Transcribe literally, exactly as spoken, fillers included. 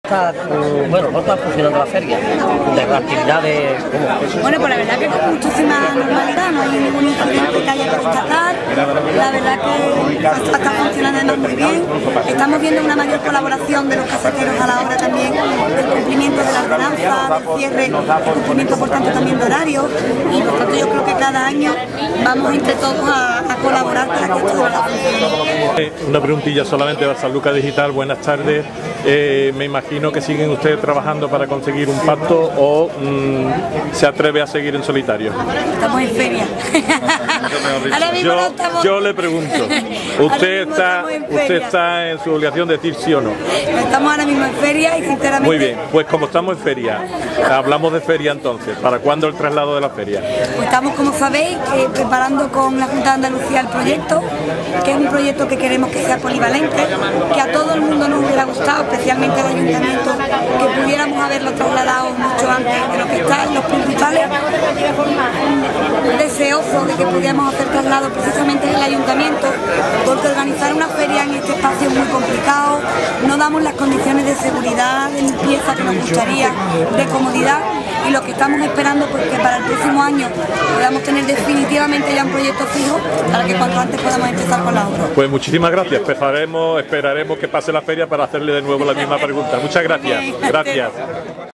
está, bueno, cómo está funcionando la feria? De las actividades, ¿cómo? Bueno, pues la verdad que con muchísima normalidad, no hay ningún incidente que haya que destacar. La verdad que está funcionando además muy bien. Estamos viendo una mayor colaboración de los caseteros a la hora también del cumplimiento de la ordenanza, del cierre, el cumplimiento por tanto también de horarios, y por tanto yo creo que cada año vamos entre todos a, a colaborar para que esto de verdad funcione. Una preguntilla solamente de Sanlúcar Digital, buenas tardes. Eh, me imagino que siguen ustedes trabajando para conseguir un pacto o mmm, se atreve a seguir en solitario. Estamos en feria. Yo, no estamos... yo le pregunto, usted está, usted está en su obligación de decir sí o no. Estamos ahora mismo en feria y sinceramente... Muy bien, pues como estamos en feria, hablamos de feria entonces. ¿Para cuándo el traslado de la feria? Pues estamos, como sabéis, eh, preparando con la Junta de Andalucía el proyecto, que es un proyecto que queremos que sea polivalente, que a todo el mundo nos hubiera gustado, especialmente al ayuntamiento, que pudiéramos haberlo trasladado mucho antes de lo que está. Los principales deseosos de que pudiéramos hacer traslado precisamente en el ayuntamiento, porque organizar una feria en este espacio es muy complicado, no damos las condiciones de seguridad, de limpieza que nos gustaría, de comodidad, y lo que estamos esperando pues que para el próximo año podamos tener definitivamente ya un proyecto fijo para que cuanto antes podamos empezar con la obra. Pues muchísimas gracias, esperaremos, esperaremos que pase la feria para hacerle de nuevo la misma pregunta. Muchas gracias. Gracias.